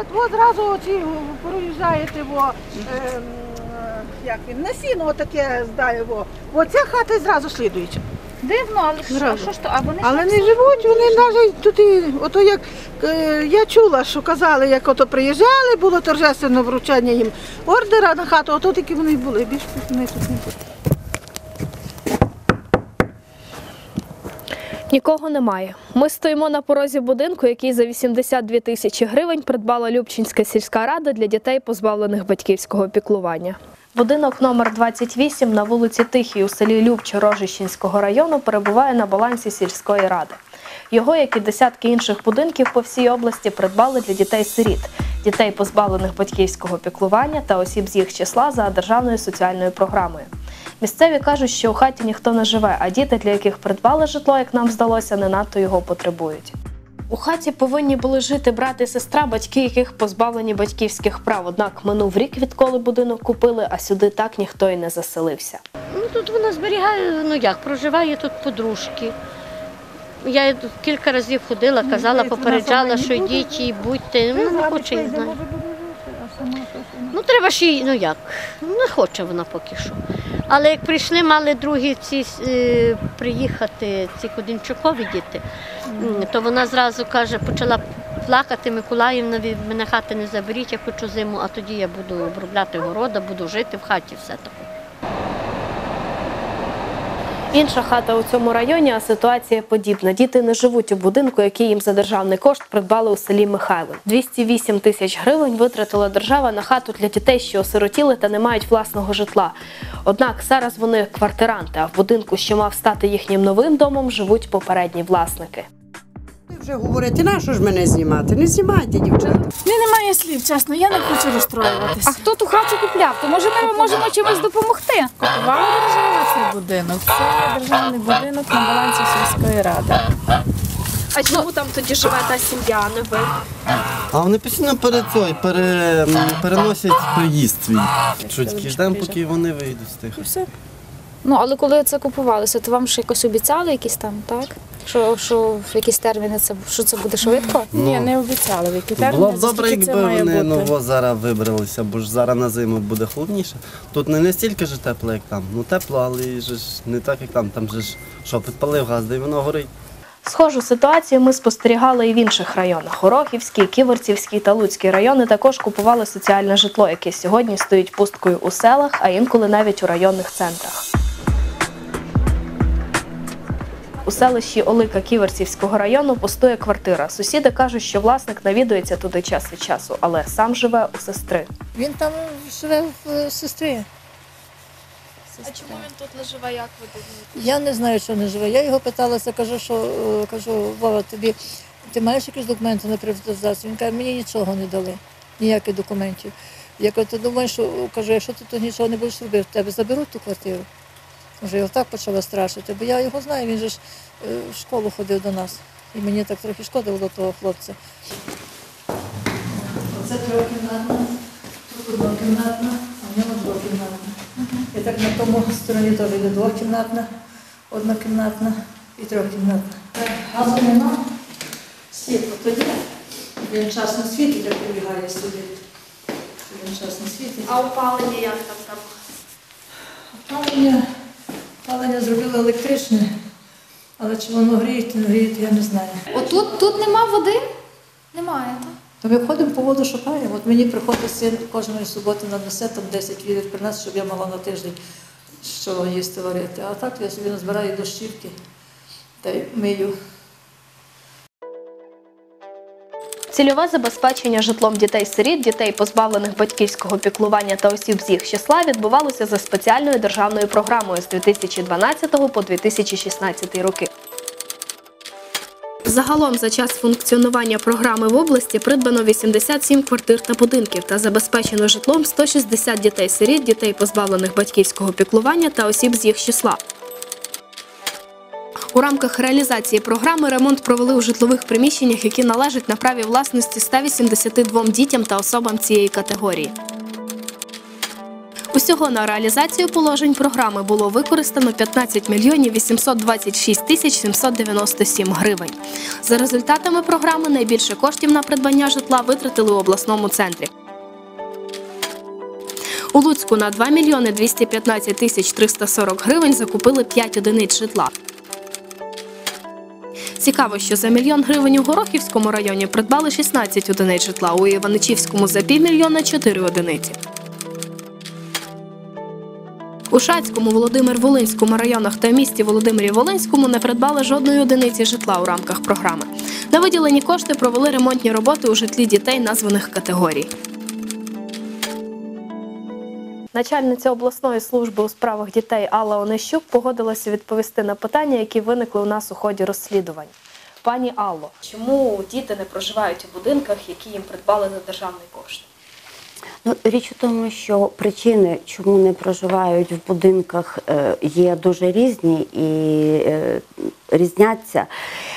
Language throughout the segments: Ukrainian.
от зразу оці проїжджаєте, як він, на сіно таке здає, оця хата і зразу слідуюча. Дивно, але що ж то, а вони але не живуть, вони навіть тут, ото як, я чула, що казали, як ото приїжджали, було торжественне вручання їм ордера на хату, ото такі вони були, більше вони тут не були. Нікого немає. Ми стоїмо на порозі будинку, який за 82 тисячі гривень придбала Любчинська сільська рада для дітей, позбавлених батьківського піклування. Будинок номер 28 на вулиці Тихій у селі Любча Рожищенського району перебуває на балансі сільської ради. Його, як і десятки інших будинків по всій області, придбали для дітей-сиріт, дітей, позбавлених батьківського піклування та осіб з їх числа за державною соціальною програмою. Місцеві кажуть, що у хаті ніхто не живе, а діти, для яких придбали житло, як нам здалося, не надто його потребують. У хаті повинні були жити брат і сестра, батьки яких позбавлені батьківських прав. Однак минув рік, відколи будинок купили, а сюди так ніхто і не заселився. Тут вона зберігає, проживає тут подружки. Я тут кілька разів ходила, казала, попереджала, що йдіть і будьте. Вона не хоче, я знаю. Треба ж їй, не хоче вона поки що. Але як прийшли, мали другі приїхати, ці Кудинчукові діти, то вона зразу каже, почала плакати: Миколаївна, від мене хати не заберіть, я хочу зиму, а тоді я буду обробляти города, буду жити в хаті, все таке. Інша хата у цьому районі, а ситуація подібна. Діти не живуть у будинку, який їм за державний кошт придбали у селі Михайлин. 208 тисяч гривень витратила держава на хату для дітей, що осиротіли та не мають власного житла. Однак зараз вони квартиранти, а в будинку, що мав стати їхнім новим домом, живуть попередні власники. Вже говорити, нащо ж мене знімати? Не знімайте, дівчата. немає слів, чесно, я не хочу розстроюватися. А хто ту хату купляв? То може ми можемо чимось допомогти? Купувала держава цей будинок. Це державний будинок на балансі сільської ради. А чому там тоді живе та сім'я, а не ви? А вони постійно переносять приїзд свій. Що тільки ждемо, поки вони вийдуть з тих. Все. Але коли це купувалося, то вам ж якось обіцяли якісь там, так? Що в якісь терміни що це буде швидко? Ні, не обіцяли, в які терміни. Було б добре, якби вони зараз вибралися, бо ж зараз на зиму буде холодніше. Тут не настільки ж тепло, як там. Тепло, але ж не так, як там. Там же ж, підпалив газ, де воно горить. Схожу ситуацію ми спостерігали і в інших районах. Орохівський, Ківерцівський та Луцький райони також купували соціальне житло, яке сьогодні стоїть пусткою у селах, а інколи навіть у районних центрах. У селищі Олика Ківерцівського району пустує квартира. Сусіди кажуть, що власник навідується туди час від часу, але сам живе у сестри. Він там живе в сестрі. А чому він тут не живе, як ви думаєте? Я не знаю, що не живе. Я його питалася, кажу, Вова, ти маєш якісь документи на приватизацію? Він каже, мені нічого не дали, ніяких документів. Я кажу, ти думаєш, якщо ти тут нічого не будеш робити, тебе заберуть ту квартиру? Вже його так почала страшити, бо я його знаю, він же ж в школу ходив до нас. І мені так трохи шкода було того хлопця. Оце трьохкімнатна, тут однокімнатна, а в ньому двокімнатна. І так на тому стороні теж йде двокімнатна, однокімнатна і трьохкімнатна. Газу нема, світло тоді. Він час на світлі, як прибігає сюди. Він час на світлі. А опалення як там? Опалення зробили електричне, але чи воно гріє, чи не гріє, я не знаю. Тут нема води? Немає, так? То ми ходимо по воду, шукаємо. От мені приходить син кожної суботи нанесе, там 10 відер принесе, щоб я мала на тиждень що їсти варити. А так я собі назбираю дощівки та й мию. Цільове забезпечення житлом дітей-сиріт, дітей, позбавлених батьківського піклування та осіб з їх числа відбувалося за спеціальною державною програмою з 2012 по 2016 роки. Загалом за час функціонування програми в області придбано 87 квартир та будинків та забезпечено житлом 160 дітей-сиріт, дітей, позбавлених батьківського піклування та осіб з їх числа. У рамках реалізації програми ремонт провели у житлових приміщеннях, які належать на праві власності 182 дітям та особам цієї категорії. Усього на реалізацію положень програми було використано 15 мільйонів 826 тисяч 797 гривень. За результатами програми найбільше коштів на придбання житла витратили у обласному центрі. У Луцьку на 2 мільйони 215 тисяч 340 гривень закупили 5 одиниць житла. Цікаво, що за 1 мільйон гривень у Горохівському районі придбали 16 одиниць житла, у Іваничівському за півмільйона – 4 одиниці. У Шацькому, Володимир-Волинському районах та місті Володимирі-Волинському не придбали жодної одиниці житла у рамках програми. На виділені кошти провели ремонтні роботи у житлі дітей названих категорій. Начальниця обласної служби у справах дітей Алла Онищук погодилася відповісти на питання, які виникли у нас у ході розслідувань. Пані Алло, чому діти не проживають у будинках, які їм придбали за державний кошт? Річ у тому, що причини, чому не проживають в будинках, є дуже різні і різняться.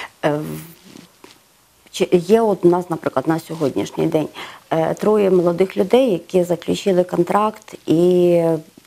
Є у нас, наприклад, на сьогоднішній день 3 молодих людей, які заключили контракт і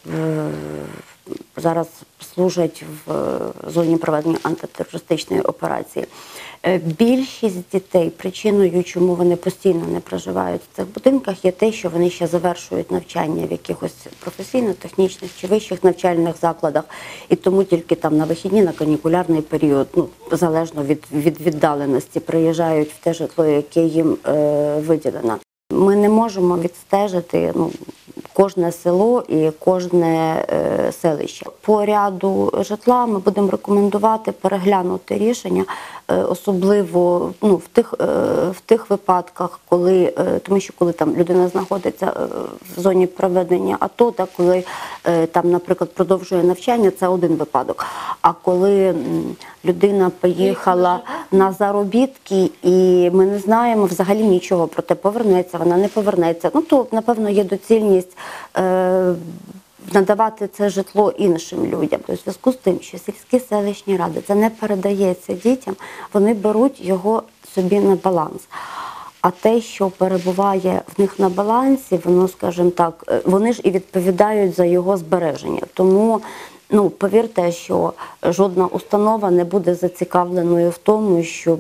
зараз служать в зоні проведення антитерористичної операції. Більшість дітей, причиною, чому вони постійно не проживають в цих будинках, є те, що вони ще завершують навчання в якихось професійно-технічних чи вищих навчальних закладах, і тому тільки там на вихідні, на канікулярний період, залежно від віддаленості, приїжджають в те житло, яке їм виділено. Ми не можемо відстежити кожне село і кожне селище. По ряду житла ми будемо рекомендувати переглянути рішення, особливо в тих випадках, тому що коли там людина знаходиться в зоні проведення АТО, коли там, наприклад, продовжує навчання, це один випадок. А коли людина поїхала на заробітки і ми не знаємо взагалі нічого про те, повернеться вона, не повернеться, то, напевно, є доцільність надавати це житло іншим людям. У зв'язку з тим, що сільські селищні ради це не передається дітям, вони беруть його собі на баланс. А те, що перебуває в них на балансі, воно, скажімо так, вони ж і відповідають за його збереження. Тому повірте, що жодна установа не буде зацікавленою в тому, щоб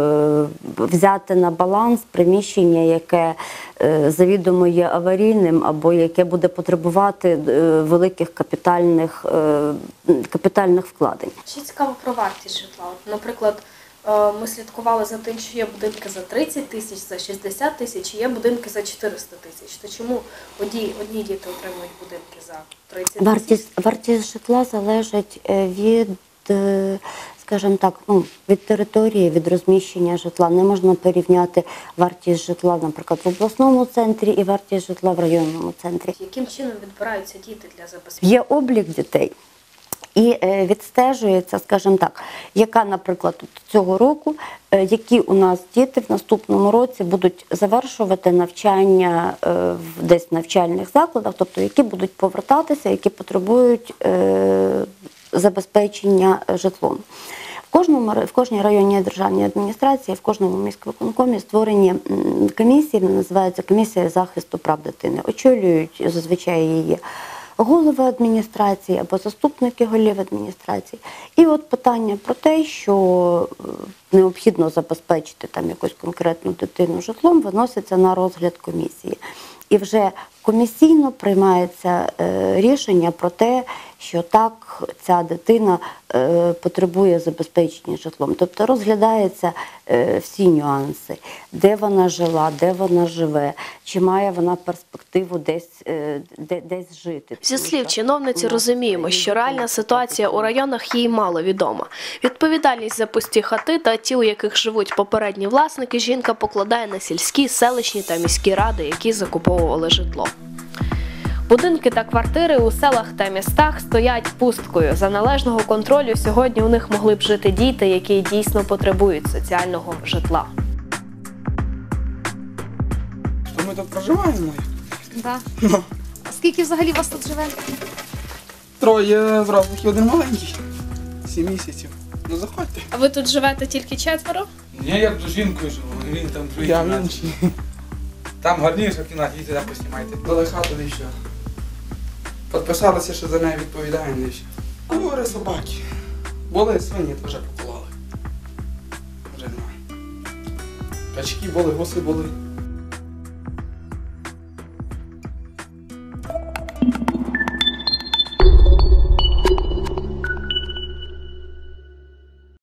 взяти на баланс приміщення, яке завідомо є аварійним або яке буде потребувати великих капітальних вкладень. Ще цікаво про вартість житла. Наприклад, ми слідкували за тим, що є будинки за 30 тисяч, за 60 тисяч, і є будинки за 400 тисяч. То чому одні діти отримують будинки за 30 тисяч? Вартість житла залежить від, скажімо так, від території, від розміщення житла. Не можна порівняти вартість житла, наприклад, в обласному центрі і вартість житла в районному центрі. Яким чином відбираються діти для забезпечення? Є облік дітей. І відстежується, скажімо так, яка, наприклад, цього року, які у нас діти в наступному році будуть завершувати навчання десь в навчальних закладах, тобто які будуть повертатися, які потребують забезпечення житлом. В кожній районній державній адміністрації, в кожному міськвиконкомі створені комісії, вони називаються комісія захисту прав дитини. Очолюють зазвичай її голови адміністрації або заступники голів адміністрації. І от питання про те, що необхідно забезпечити там якусь конкретну дитину житлом, виноситься на розгляд комісії. І вже комісійно приймається рішення про те, що так, ця дитина потребує забезпечення житлом. Тобто розглядаються всі нюанси, де вона жила, де вона живе, чи має вона перспективу десь жити. Зі слів чиновниці розуміємо, що реальна ситуація у районах їй мало відома. Відповідальність за пусті хати та ті, у яких живуть попередні власники, жінка покладає на сільські, селищні та міські ради, які закуповували житло. Будинки та квартири у селах та містах стоять пусткою. За належного контролю сьогодні у них могли б жити діти, які дійсно потребують соціального житла. Що ми тут проживаємо? Так. А скільки взагалі вас тут живе? 3 взрослих і 1 маленький. 7 місяців. Заходьте. А ви тут живете тільки 4? Ні, я з жінкою живу, він там живе. Я в іншій. Там гарніша кімната, їдьте там поснімайте. Дали хату і все. Підписалися, що за неї відповідаємо. А говори собаки. Були свині, то вже покололи. Вже немає. Качки були, гуси були.